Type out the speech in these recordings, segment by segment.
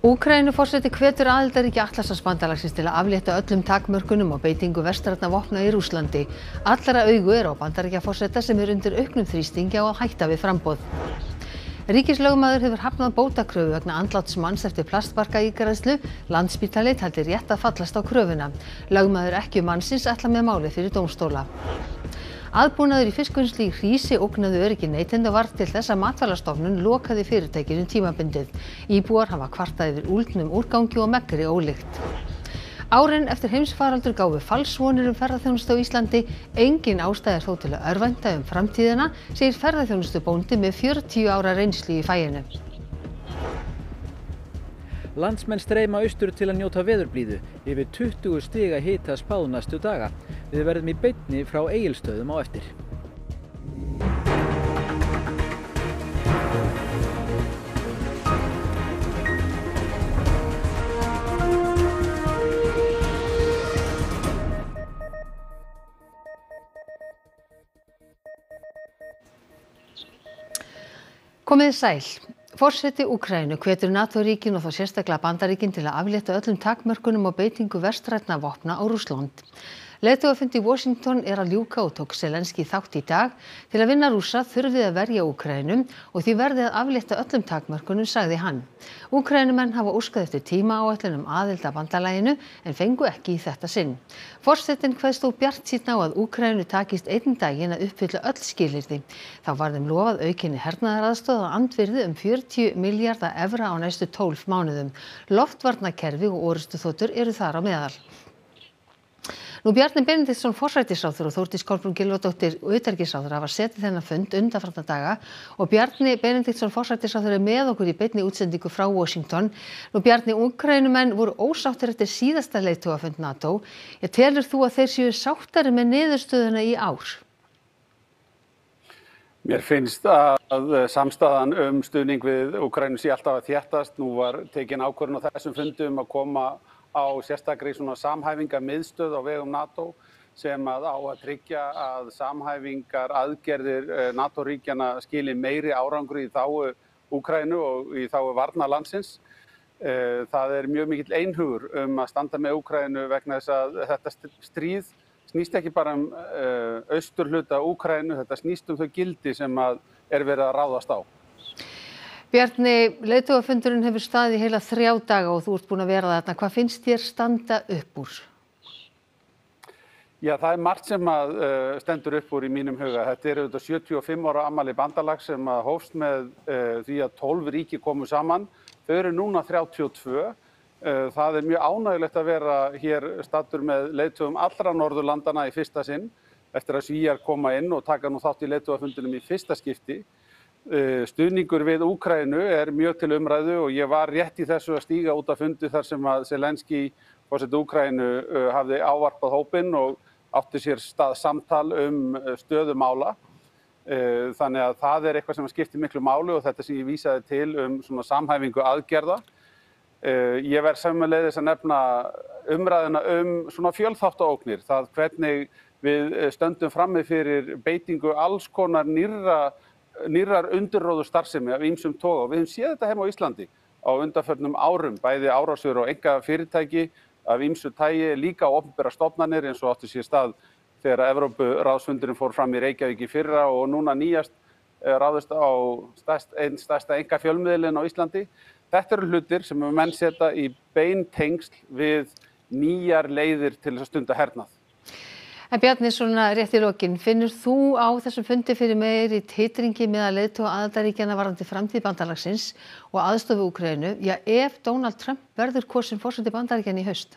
Úkraínuforseti hvetur aðildarríki Atlantshafsbandalagsins til að aflétta öllum takmörkunum og beitingu vestrænna vopna í Rússlandi. Allra augu eru á Bandaríkjaforseta sem undir auknum þrýstingi á að hætta við framboð. Ríkislögmaður hefur hafnað bótakröfu vegna andláts manns eftir plastbarkaígræðslu. Landspítali taldi rétt að fallast á kröfuna. Lögmaður ekkju mannsins ætlar með málið fyrir dómstóla. Aðbúnaður í fiskvinnslu í Hrísi ógnaði öryggi neytenda og varð til þess að Matvælastofnun lokaði fyrirtækinu tímabundið. Íbúar hafa kvartað yfir úldnum úrgangi og meggri ólykt. Árin eftir heimsfaraldur gáfu falsvonir ferðaþjónustu á Íslandi. Engin ástæða er þó til að örvænta framtíðina, segir ferðaþjónustubóndi með 40 ára reynslu í faginu. Landsmenn streyma austur til að njóta veðurblíðu. Yfir 20 stiga hita spáð næstu daga. Við verðum í beinni frá Egilsstöðum á eftir. Komiði sæl. Forseti Úkraínu hvetur NATO-ríkin og þá sérstaklega Bandaríkin til að aflétta öllum takmörkunum og beitingu vestrænna vopna á Rússland. Leiðtogafundi í Washington er að ljúka og tók Zelenský þátt í dag. Til að vinna Rússa þurfið að verja Úkraínu og því verði að aflétta öllum takmörkunum, sagði hann. Úkraínumenn hafa óskað eftir tímaáætlun aðild að bandalaginu en fengu ekki í þetta sinn. Forsetinn kveðst þó bjartsýnn á að Úkraínu takist einn daginn að uppfylla öll skilyrði. Þá var þeim lofað aukinni hernaðaraðstoð að andvirði 40 milljarða evra á næstu 12 mánuðum. Loftvarnakerfi og orrustuþotur eru þar á meðal. Bjarni Benediktsson forsætisráðherra og Þórdís Kolbrún Gylfadóttir utanríkisráðherra hafa setið þennan fund undanfarna daga og Bjarni Benediktsson forsætisráðherra er með okkur í beinni útsendingu frá Washington. Bjarni, Úkraínumenn voru ósáttir eftir síðasta leiðtogafund NATO. Telur þú að þeir séu sáttari með niðurstöðuna í ár? Mér finnst að samstaðan stuðning við Úkraínu sé alltaf að þéttast. Nú var tekin ákvörðun á þessum fundum að koma á sérstakri samhæfingarmiðstöð á vegum NATO sem á að tryggja að samhæfingar aðgerðir NATO-ríkjanna skili meiri árangri í þágu Úkraínu og í þágu varnar landsins. Það er mjög mikill einhugur að standa með Úkraínu vegna þess að þetta stríð snýst ekki bara austurhluta Úkraínu, þetta snýst þau gildi sem er verið að ráðast á. Bjarni, leiðtogafundurinn hefur staðið í heila 3 daga og þú ert búin að vera þarna. Hvað finnst þér standa upp úr? Já, það er margt sem stendur upp úr í mínum huga. Þetta er auðvitað 75 ára afmæli bandalags sem hófst með því að 12 ríki komu saman. Þau eru núna 32. Það er mjög ánægjulegt að vera hér staddur með leiðtogum allra Norðurlandana í fyrsta sinn eftir að Svíar koma inn og taka nú þátt í leiðtogafundinum í fyrsta skipti. Stuðningur við Úkraínu er mjög til umræðu og ég var rétt í þessu að stíga út af fundi þar sem að Zelenský, forseti Úkraínu, hafði ávarpað hópinn og átti sér stað samtal stöðu mála. Þannig að það er eitthvað sem skiptir miklu máli og þetta sem ég vísaði til svona samhæfingu aðgerða. Ég verð sömuleiðis að nefna umræðuna svona fjölþáttaógnir, það hvernig við stöndum frammi fyrir beitingu alls konar nýrrar undirróðu starfsemi af ýmsum toga og við höfum séð þetta heima á Íslandi á undanförnum árum, bæði árásir og einkafyrirtæki af ýmsu tagi, líka á opinberar stofnanir eins og átti sér stað þegar Evrópuráðsfundurinn fór fram í Reykjavík í fyrra og núna nýjast ráðist á einn stærsta einkafjölmiðilinn á Íslandi. Þetta eru hlutir sem menn setja í bein tengsl við nýjar leiðir til þess að stunda hernað. En Bjarni, svona rétt í lokin, finnur þú á þessum fundi fyrir meiri titringi meðal leiðtoga aðildarríkjanna varðandi framtíð bandalagsins og aðstoð við Úkraínu, ef Donald Trump verður kosinn forseti Bandaríkjanna í haust?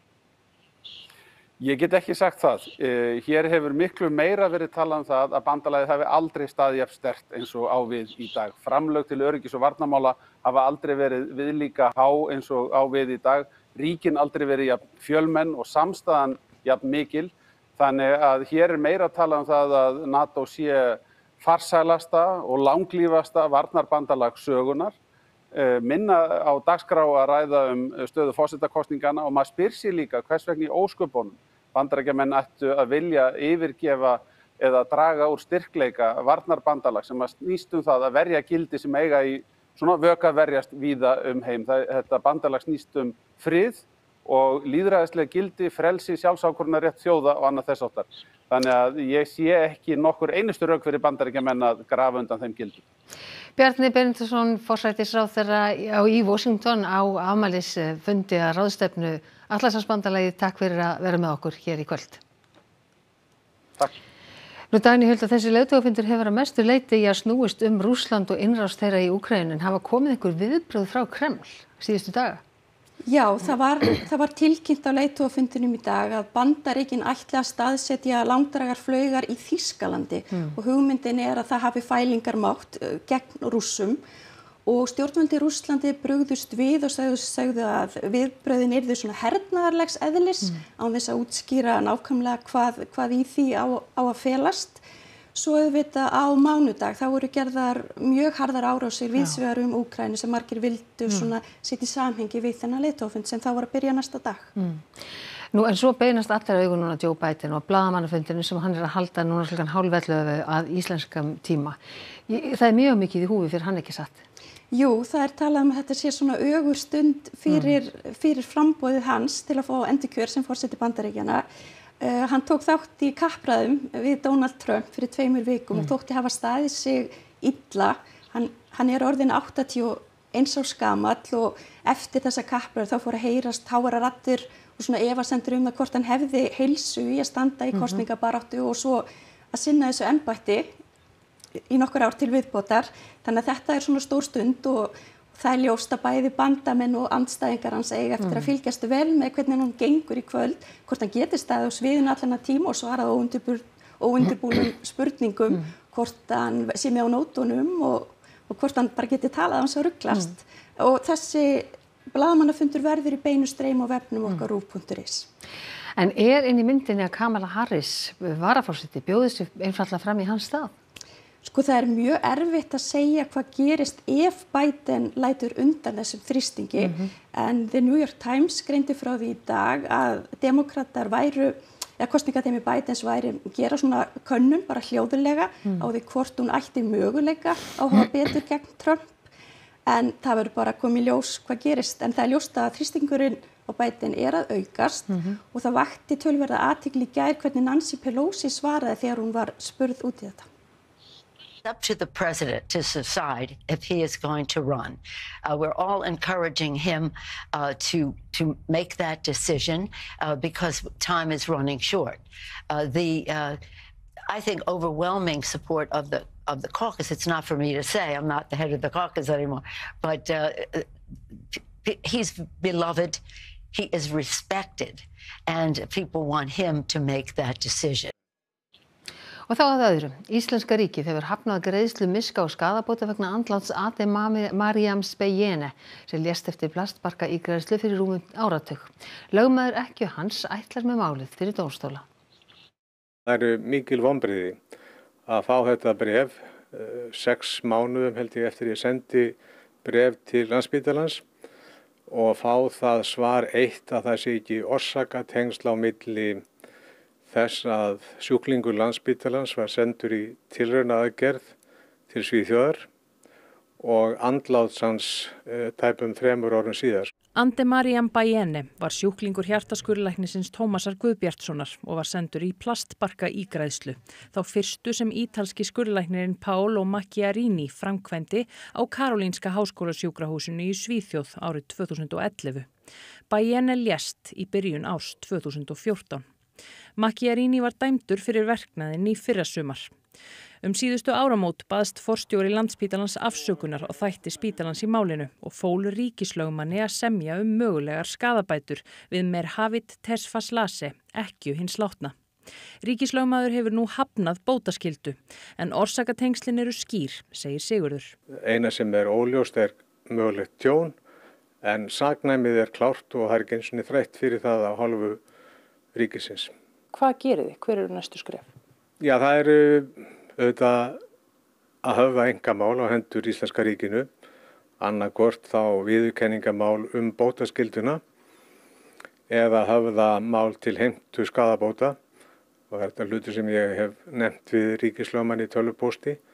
Ég get ekki sagt það. Hér hefur miklu meira verið talað það að bandalagið hafi aldrei staðið jafn sterkt eins og á við í dag. Framlög til öryggis og varnarmála hafa aldrei verið viðlíka há eins og á við í dag. Ríkin aldrei verið jafn fjölmenn og samstaðan jafn mikil. Þannig að hér er meira að tala það að NATO sé farsælasta og langlífasta varnarbandalag sögunar. Minna á dagskrá að ræða stöðu forsetakosningana og maður spyr sig líka hvers vegna í ósköpunum Bandaríkjamenn ættu að vilja yfirgefa eða draga úr styrkleika varnarbandalag sem snýst það að verja gildi sem eiga í svona vöka verjast víða heim. Þetta bandalag snýst frið og lýðræðisleg gildi, frelsi, sjálfsákvörðunarrétt þjóða og annað þess háttar. Þannig að ég sé ekki nokkur einustu rök fyrir Bandaríkjamenn að grafa undan þeim gildum. Bjarni Benediktsson, forsætisráðherra í Washington á afmælisfundi að ráðstefnu Atlantshafsbandalagið. Takk fyrir að vera með okkur hér í kvöld. Takk. Nú Dagný Huld, þessi leiðtogafundur hefur að mestu leyti í að snúist Rússland og innrás þeirra í Úkraínu, en hafa komið einhver viðbrögð frá Kreml síðustu daga? Já, það var tilkynnt á leiðtogafundinum í dag að Bandaríkin ætli að staðsetja langdrægarflaugar í Þýskalandi og hugmyndin að það hafi fælingarmátt gegn Rússum og stjórnvöld í Rússlandi brugðust við og sögðu að viðbrögðin yrðu svona hernaðarlegs eðlis án þess að útskýra nákvæmlega hvað í því á að felast. Svo auðvitað á mánudag þá voru gerðar mjög harðar árásir víðsvegar Úkraínu sem margir vildu svona setja í samhengi við þennan leiðtogafund sem þá var að byrja næsta dag. Nú en svo beinast allar augun núna Joe Biden og blaðamannafundinu sem hann að halda núna klukkan 10:30 að íslenskum tíma. Það er mjög mikið í húfi fyrir hann, ekki satt? Jú, það talað að þetta sé svona ögur stund fyrir framboðið hans til að fá endurkjör sem forseti Bandaríkjanna. Hann tók þátt í kappræðum við Donald Trump fyrir 2 vikum og þótti hafa staðið sig illa. Hann orðinn 81 árs gamall og eftir þessa kappræður þá fór að heyrast háværar raddir og svona efasemdir það hvort hann hefði heilsu í að standa í kosningabaráttu og svo að sinna þessu embætti í nokkur ár til viðbótar. Þannig að þetta svona stór stund og það ljóst að bæði bandamenn og andstæðingar hans eiga eftir að fylgjast vel með hvernig hann gengur í kvöld, hvort hann geti staðið á sviðinu allan að tíma og svarað óundirbúnum spurningum, hvort hann sé með á nótunum og hvort hann bara geti talað hans að ruglast. Og þessi blaðamannafundur verður í beinu streymi á vefnum okkar RÚV.is. En inn í myndinni að Kamala Harris, varaforseti, bjóði sig einfaldlega fram í hans stað? Sko það er mjög erfitt að segja hvað gerist ef Biden lætur undan þessum þrýstingi en The New York Times greindi frá því í dag að demokratar kosningadæmi Bidens væri gera svona könnun bara hljóðulega á því hvort hún ætti möguleika á að hafa betur gegn Trump en það verður bara komið ljós hvað gerist en það er ljóst að þrýstingurinn á Biden að aukast og það vakti töluverða athygli í gær hvernig Nancy Pelosi svaraði þegar hún var spurð út í þetta. It's up to the president to decide if he is going to run. We're all encouraging him to make that decision because time is running short. I think overwhelming support of the caucus. It's not for me to say. I'm not the head of the caucus anymore. But he's beloved. He is respected, and people want him to make that decision. Og þá að öðru. Íslenska ríkið hefur hafnað greiðslu miska og skaðabóta vegna andláts Ade Mariams Beyene sem lést eftir plastbarka ígræðslu fyrir rúmum áratug. Lögmaður ekkju hans ætlar með málið fyrir dómstóla. Það eru mikil vonbrigði að fá þetta bréf 6 mánuðum held ég eftir ég sendi bréf til Landspítalans og fá það svar eitt að það sé ekki orsakatengsl á milli þess að sjúklingur Landspítalans var sendur í tilraunaaðgerð til Svíþjóðar og andláts hans tæpum 3 árum síðar. Ade Mariam Beyene var sjúklingur hjartaskurðlæknisins Tómasar Guðbjartssonar og var sendur í plastbarka ígræðslu. Þá fyrstu sem ítalski skurðlæknirinn Paolo Macchiarini framkvæmdi á Karolínska háskólasjúkrahúsinu í Svíþjóð árið 2011. Beyene lést í byrjun árs 2014. Macchiarini var dæmdur fyrir verknaðinn í fyrrasumar. Síðustu áramót baðst forstjóri Landspítalans afsökunar á þætti spítalans í málinu og fól ríkislögmanni að semja mögulegar skaðabætur við Merhavit Tesfaslase, ekkju hins látna. Ríkislögmaður hefur nú hafnað bótaskyldu, en orsakatengslin eru skýr, segir Sigurður. Eina sem óljóst mögulegt tjón, en saknæmið klárt og það ekki einu sinni þrætt fyrir það á hálfu ríkisins. Hvað gerið þið? Hver eru næstu skref? Já, það eru auðvitað að höfða einkamál á hendur Íslenska ríkinu, annarkvort þá viðurkenningamál bótaskylduna eða höfða mál til heimtu skaðabóta og þetta hlutur sem ég hef nefnt við ríkislögmann í tölvupósti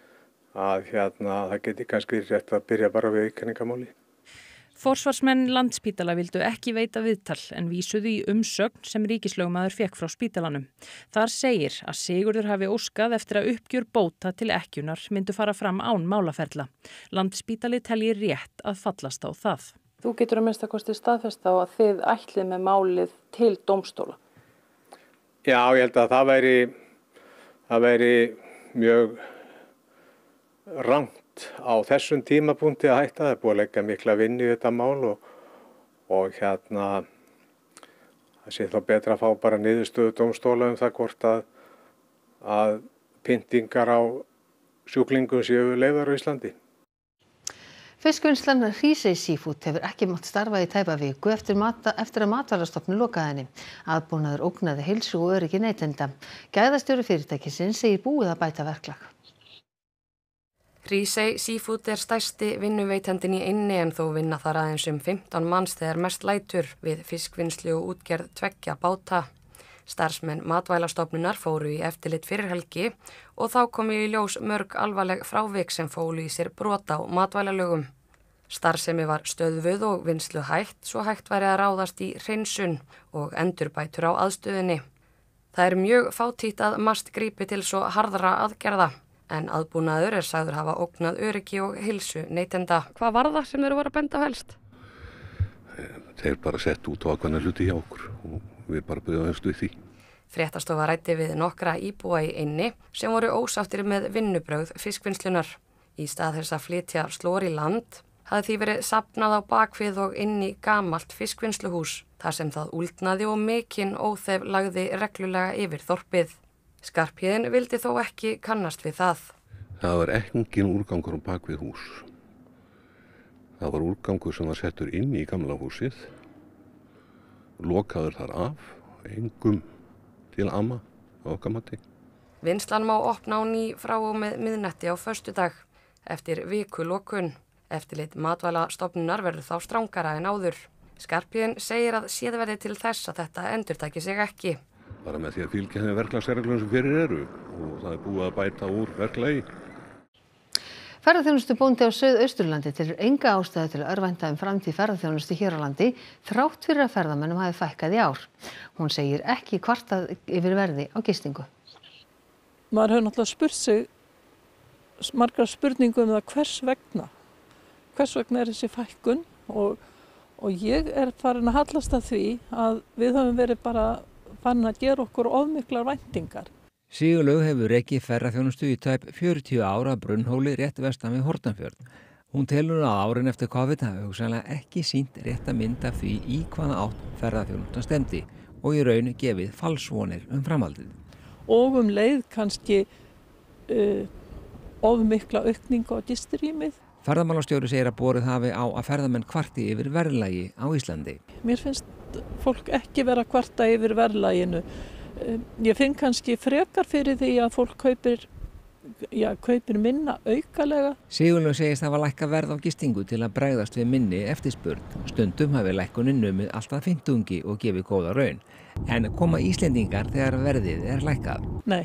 að það geti kannski rétt að byrja bara við kenningamáli. Forsvarsmenn Landspítala vildu ekki veita viðtal en vísuðu í umsögn sem ríkislögmaður fékk frá spítalanum. Þar segir að Sigurður hafi óskað eftir að uppgjör bóta til ekkjunar myndu fara fram án málaferla. Landspítali telji rétt að fallast á það. Þú getur að minnsta kosti staðfest á að þið ætlið með málið til dómstóla. Já, ég held að það væri mjög rangt á þessum tímapunkti að hætta. Það er búið að leggja mikla vinnu í þetta mál og það sé þá betra að fá bara niðurstöðu dómstóla það hvort að pyntingar á sjúklingum séu leyfðar á Íslandi. Fiskvinnslan Hrísey Seafood hefur ekki mátt starfa í tæpa viku eftir að Matvælastofnun lokaði henni. Aðbúnaður ógnaði heilsu og öryggi neytenda. Gæðastjóri fyrirtækisins segir búið að bæta verklag. Hrísey Seafood stærsti vinnuveitandinn í eynni en þó vinna þar aðeins 15 manns þegar mest lætur við fiskvinnslu og útgerð 2 báta. Starfsmenn Matvælastofnunar fóru í eftirlit fyrir helgi og þá komu í ljós mörg alvarleg frávik sem fólu í sér brot á matvælalögum. Starfsemi var stöðvuð og vinnslu hætt svo hægt væri að ráðast í hreinsun og endurbætur á aðstöðunni. Það mjög fátítt að MAST grípi til svo harðra aðgerða. En aðbúnaður sagður hafa ógnað öryggi og heilsu neytenda. Hvað var það sem þeir voru að benda á helst? Þeir bara sett út á ákveðna hluti hjá okkur og við bara byrjuðumst við því. Fréttastofa ræddi við nokkra íbúa í eynni sem voru ósáttir með vinnubrögð fiskvinnslunar. Í stað þess að flytja slor í land hafði því verið safnað á bakvið og inn í gamalt fiskvinnsluhús þar sem það úldnaði og mikinn óþef lagði reglulega yfir þorpið. Skarphéðinn vildi þó ekki kannast við það. Það var engin úrgangur á bakvið hús. Það var úrgangur sem var settur inn í gamla húsið, lokaður þar af, engum til amma á okkar mati. Vinnslan má opna á ný frá og með miðnætti á föstudag eftir vikulokun. Eftirlit Matvælastofnunar verður þá strangara en áður. Skarphéðinn segir að séð verði til þess að þetta endurtaki sig ekki. Bara með því að fylgja þeim verklagsreglum sem fyrir eru og það er búið að bæta úr verklagi. Ferðaþjónustubóndi á Suðausturlandi telur enga ástæðu til að örvænta framtíð ferðaþjónustu hér á landi þrátt fyrir að ferðamönnum hafi fækkað í ár. Hún segir ekki kvartað yfir verði á gistingu. Maður hefur náttúrulega spurt sig margar spurningum það hvers vegna. Hvers vegna þessi fækkun og ég farin að hallast að því að við höfum verið bara fann að gera okkur ofmiklar væntingar. Sigurlaug hefur rekið ferðaþjónustu í tæp 40 ára Brunnhóli rétt vestan við Hornafjörð. Hún telur að árin eftir COVID hafi hugsanlega ekki sýnt rétta mynd af því í hvaða átt ferðaþjónustan stemdi og í raun gefið falsvonir framhaldið. Og leið kannski ofmikla aukningu á gistirýmið. Ferðamálastjóri segir að borið hafi á að ferðamenn kvarti yfir verðlagi á Íslandi. Mér finnst fólk ekki vera að kvarta yfir verðlaginu. Ég finn kannski frekar fyrir því að fólk kaupir minna aukalega. Sigurlaug segist hafa lækkað verð á gistingu til að bregðast við minni eftirspurn. Stundum hafi lækkunin numið alltaf 50 og gefið góða raun. En koma Íslendingar þegar verðið lækkað? Nei.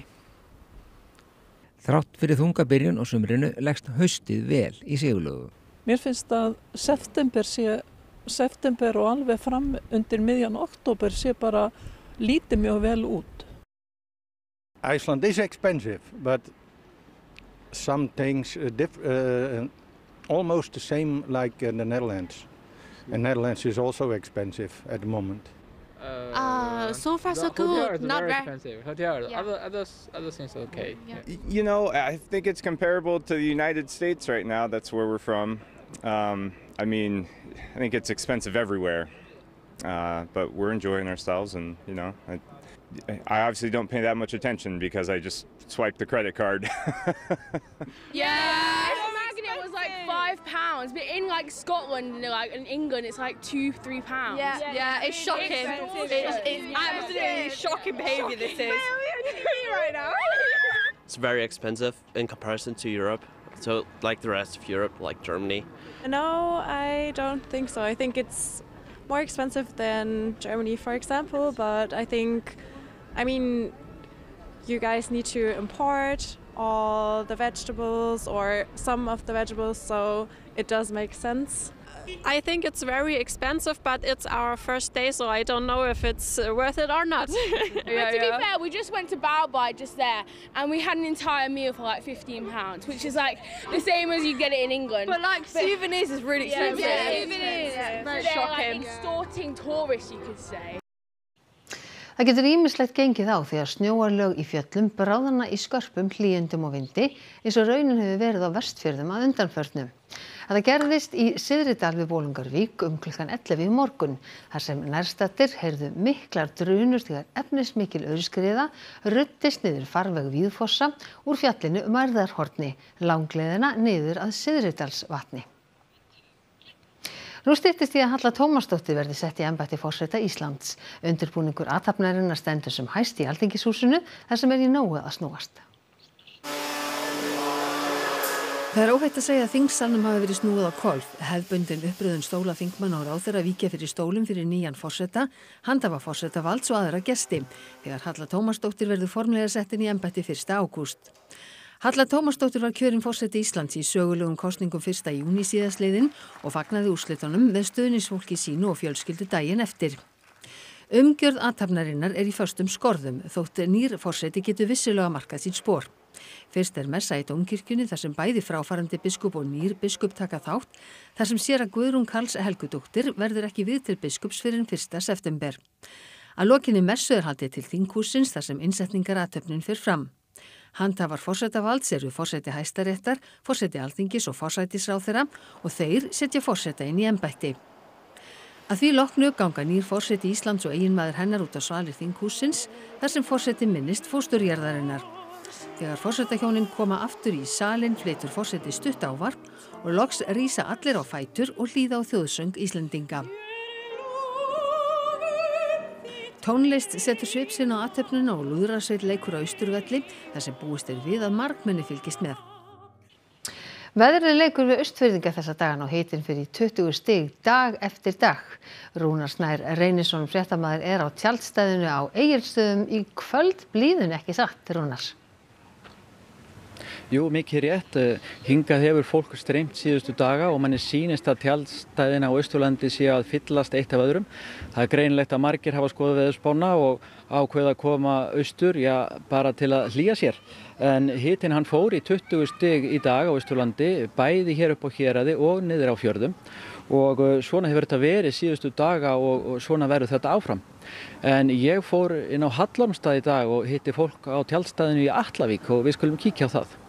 Þrátt fyrir þunga byrjun á sumrinu leggst haustið vel í Sigurlaugu. Mér finnst að september og alveg fram undir miðjan október sé bara lítið mjög vel út. Iceland is expensive, but some things almost the same like the Netherlands. And Netherlands is also expensive at the moment. So far so good. Not very expensive. Hotel, yeah. Other things okay. Yeah. You know, I think it's comparable to the United States right now. That's where we're from. I mean, I think it's expensive everywhere, but we're enjoying ourselves, and you know, I obviously don't pay that much attention because I just swipe the credit card. Yeah, imagine it was like £5, but in like Scotland, like in England, it's like £2-3. Yeah, it's shocking. It's absolutely shocking behaviour. This is right now. It's very expensive in comparison to Europe. So like the rest of Europe, like Germany. No, I don't think so. I think it's more expensive than Germany, for example, but I mean, you guys need to import all the vegetables or some of the vegetables, so it does make sense. I think it's very expensive, but it's our first day, so I don't know if it's worth it or not. But to be fair, we just went to Bowbite just there, and we had an entire meal for like £15, which is like the same as you get it in England. But like souvenirs is really expensive. Yeah, souvenirs. Very shocking. Like extorting tourists, you could say. Það getur ýmislegt gengið á þegar snjóarlög í fjöllum bráðna í skörpum hlýjundum og vindi eins og raunin hefur verið á Vestfjörðum að undanförnu. Þetta gerðist í Syðridal við Bolungarvík klukkan 11 í morgun, þar sem nærstaddir heyrðu miklar drunur þegar efnismikil aurskriða ruddist niður farveg Víðfossa úr fjallinu Mærðarhorni, langleiðina niður að Syðridalsvatni. Nú styttist í að Halla Tómasdóttir verði sett í embætti forseta Íslands. Undirbúningur athafnarinnar stendur sem hæst í Alþingishúsinu þar sem í nógu að snúast. Það óhætt að segja að þingsalnum hafi verið snúið á hvolf. Hefðbundin uppröðun stóla þingmanna og ráðherra víkja fyrir stólum fyrir nýjan forseta, handhafa forsetavalds og aðra gesti, þegar Halla Tómasdóttir verður formlega sett inn í embætti 1. ágúst. Halla Tómasdóttir var kjörin forseti Íslands í sögulegum kosningum 1. júní síðastliðinn og fagnaði úrslitunum með stuðningsfólki sínu og fjölskyldu daginn eftir. Umgjörð athafnarinnar í föstum skorðum, þótt nýr forseti getur vissulega markað sín spor. Fyrst messa í Dómkirkjunni þar sem bæði fráfarandi biskup og nýr biskup taka þátt, þar sem séra Guðrún Karls Helgudóttir verður ekki við til biskups fyrir 1. september. Að lokinni messu haldið til þinghússins þar sem innsetningarathöfnin fer fram. Handhafar forsetavalds eru forseti Hæstaréttar, forseti Alþingis og forsætisráðherra og þeir setja forseta inn í embætti. Að því loknu ganga nýr forseti Íslands og eiginmaður hennar út á svalir þinghússins þar sem forseti minnist fósturjarðarinnar. Þegar forsetahjónin koma aftur í salinn flytur forseti stutt ávarp og loks rísa allir á fætur og hlýða á þjóðsöng Íslendinga. Tónlist setur svip sinn á athöfnina og lúðrasveit leikur á Austurvelli þar sem búist við að margmenni fylgist með. Veðrið leikur við Austfirðinga þessa dagana og hitinn fyrir 20 stig dag eftir dag. Rúnar Snær Reynisson fréttamaður á tjaldstæðinu á Egilsstöðum í kvöld, blíðun ekki satt, Rúnar? Jú, mikið rétt. Hingað hefur fólk streymt síðustu daga og manni sýnist að tjaldstæðin á Austurlandi sé að fyllast eitt af öðrum. Það greinilegt að margir hafa skoðað veðurspána og ákveða að koma austur, bara til að hlýja sér. En hitinn hann fór í 20 stig í dag á Austurlandi, bæði hér upp á Héraði og niður á fjörðum. Og svona hefur þetta verið síðustu daga og svona verður þetta áfram. En ég fór inn á Hallormsstað í dag og hitti fólk á tjaldstæðinu í Atlavík og við skulum kíkja á það.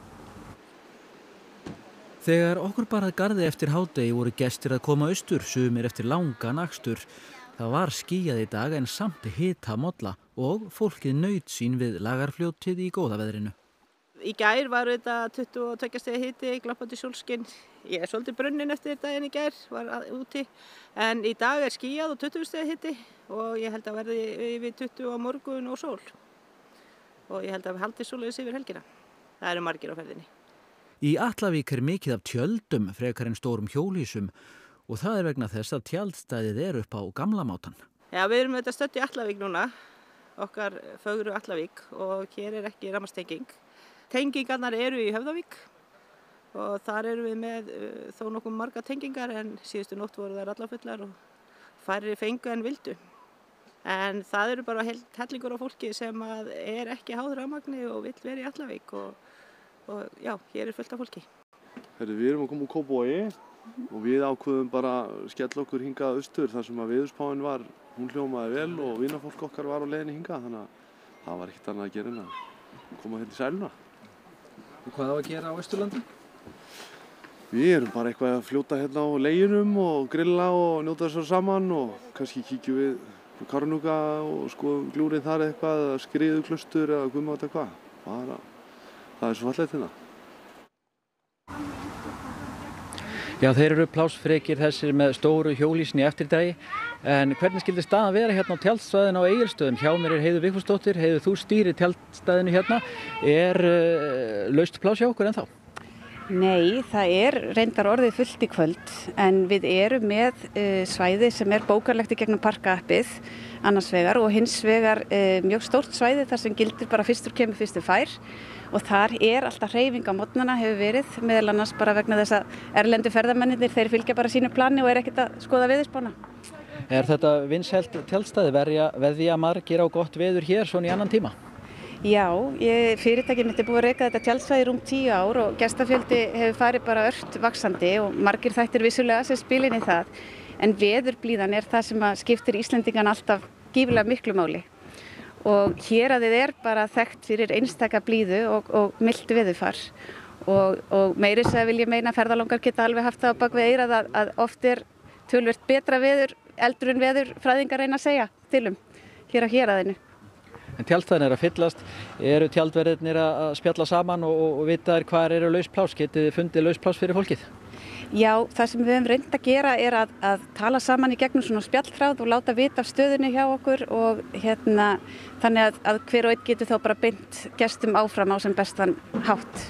Þegar okkur bar að garði eftir hádegi voru gestir að koma austur, sumir eftir langan akstur. Það var skýjað í dag en samt hitamolla og fólkið naut sín við Lagarfljótið í góða veðrinu. Í gær var þetta 22 stiga hiti, glampandi sólskinn. Ég svolítið brunnin eftir daginn í gær, var úti. En í dag skýjað og 20 stiga hiti og ég held að verði yfir 20 á morgun og sól. Og ég held að við haldið svoleiðis yfir helgina. Það eru margir á ferðinni. Í Atlavík mikið af tjöldum frekar en stórum hjólhýsum og það vegna þess að tjaldstæðið upp á gamla mátan. Já, við erum auðvitað stödd í Atlavík núna, okkar fögru Atlavík og hér ekki rafmagnstenging. Tengingarnar eru í Höfðavík og þar erum við með þó nokkuð marga tengingar en síðustu nótt voru þær allar fullar og færri fengu en vildu. En það eru bara hellingur á fólki sem ekki háð rafmagni og vill vera í Atlavík og já, hér fullt af fólki. Við erum að koma úr Kópavogi og við ákveðum bara að skella okkur hingað austur þar sem að veðurspáin hún hljómaði vel og vinafólk okkar var á leiðinni hingað þannig að það var ekkert annað að gera en að koma hérna í sæluna. Og hvað á að gera á Austurlandi? Við erum bara eitthvað að fljóta hérna á leiginum og grilla og njóta þessar saman og kannski kíkjum við á Karnúka og skoðum glúrið þar eitthvað eða Skriðuklaustur eða guðmátt eitthvað. Það svo fallegt hérna. Já, þeir eru plásfrekir þessir með stóru hjólhýsin í eftirdrægi. En hvernig skildi staðan vera hérna á tjaldstæðinu á Egilsstöðum? Hjá mér Heiður Vigfúsdóttir. Heiður, þú stýrir tjaldstæðinu hérna. Laust pláss hjá okkur ennþá? Nei, það reyndar orðið fullt í kvöld en við erum með svæði sem bókarlegt í gegnum parka-appið annars vegar og hins vegar mjög stórt svæði þar sem gildir bara fyrstur kemur fyrstur fær og þar alltaf hreyfing á morgnana hefur verið meðal annars bara vegna þess að erlendu ferðamennirnir þeir fylgja bara sínu plani og ekkert að skoða veðurspána. Þetta vinsælt tjaldstæði veðja margir á gott veður hér svona í annan tíma? Já, fyrirtækið mitt búið að reka þetta tjaldsvæði rúm 10 ár og gestafjöldi hefur farið bara ört vaxandi og margir þættir vissulega sem spila inn í það. En veðurblíðan það sem skiptir Íslendingan alltaf gífurlega miklu máli. Og héraðið bara þekkt fyrir einstaka blíðu og milt veðurfar. Og meiri þess að vil ég meina að ferðalangar geta alveg haft það á bak við eyrað að oft töluvert betra veður eldur en veðurfræðingar reyna að segja til hér á héraðinu. En tjaldstæðin að fyllast, eru tjaldverðirnir að spjalla saman og vita hvar eru laus pláss? Getið þið fundið laus pláss fyrir fólkið? Já, það sem við höfum reynt að gera að tala saman í gegnum svona spjallþráð og láta vita af stöðunni hjá okkur og þannig að hver og einn getur þá bara beint gestum áfram á sem bestan hátt.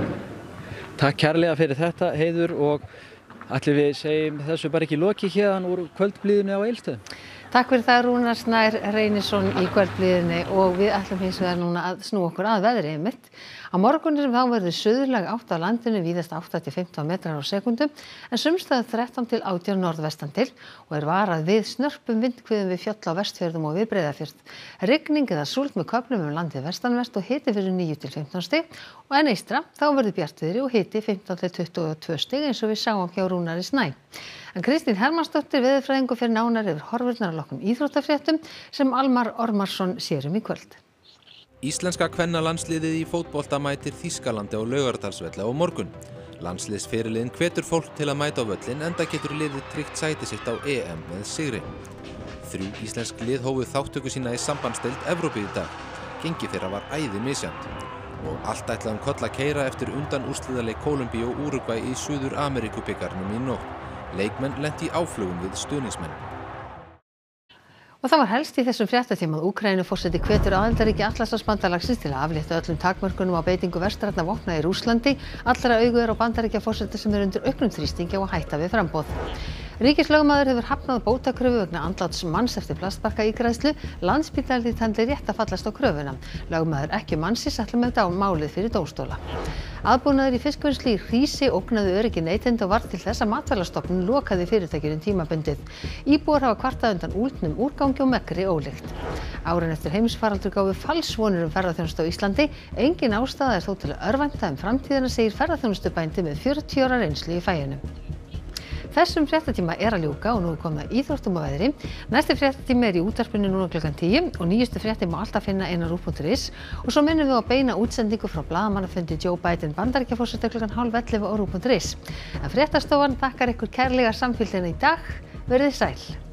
Takk kærlega fyrir þetta, Heiður, og ætlum við segjum þessu bara ekki lokið héðan úr kvöldblíðunni á Egilsstöðum. Takk fyrir það, Rúnar Snær Reynisson í kvöldblíðunni og við ætlum hins vegar núna að snúa okkur að veðri einmitt. Á morgun þá verður suðlæg átt á landinu víðast 8-15 metrar á sekúndu en sums staðar 13 til 18 norðvestan til og varað við snörpum vindhviðum við fjöll á Vestfjörðum og við Breiðafjörð. Rigning eða súld með köflum landið vestanvert og hiti fyrir 9-15 stig og en eystra þá verður bjartviðri og hiti 15-22 stig eins og við sáum hjá Rúnari Snæ. En Kristín Hermannsdóttir veðurfræðingur fer nánar yfir horfurnar að loknum íþróttafréttum sem Almar Ormarsson sér í kvöld. Íslenska kvennalandsliðið í fótbolta mætir Þýskalandi á Laugardalsvelli á morgun. Landsliðsfyrirliðinn hvetur fólk til að mæta á völlinn enda getur liðið tryggt sæti sitt á EM með sigri. 3 íslensk lið hófu þáttöku sína í sambandsdeild Evrópu í dag. Gengi þeirra var æði misjafnt. Og allt ætlaði koll að keyra eftir undanúrslitaleik Kólumbíu og Úrúgvæ í Suður-Ameríkubikarnum í nótt. Leikmenn lenti í áflugum við stuðningsmenn. Og það var helst í þessum fréttatíma að Úkraínuforseti hvetur aðildarríki Atlantshafsbandalagsins til að aflétta öllum takmörkunum á beitingu vestrænna vopna í Rússlandi. Allra augu á Bandaríkjaforseta sem undir auknum þrýstingi og hætta við framboð. Ríkislögmaður hefur hafnað bótakröfu vegna andláts manns eftir plastbarkaígræðslu. Landspítalinn taldi rétt að fallast á kröfuna. Lögmaður ekki mannsins ætlar með málið fyrir dómstóla. Aðbúnaður í fiskvinnslu í Hrísi ógnaði öryggi neytenda og varð til þess að Matvælastofnun lokaði fyrirtækinu tímabundið. Íbúar hafa kvartað undan úlnum úrgangi og mekkri ólykt. Árin eftir heimsfaraldur gáfu falsvonir ferðaþjónustu á Íslandi. Engin ástæða þó til að örvænta framtíðina, segir ferðaþjónustubændi með 40 ára reynslu í faginu. Þessum fréttatíma að ljúka og nú komið að íþróttum og veðri. Næsti fréttatími í útvarpinu núna klukkan 10 og nýjustu fréttir má alltaf finna inn á RÚV.is og svo minnum við á beina útsendingu frá blaðamannafundi Joe Biden Bandaríkjaforseta klukkan 10:30 á RÚV.is. En fréttastofan þakkar ykkur kærlega samfylgdina í dag. Verið sæl.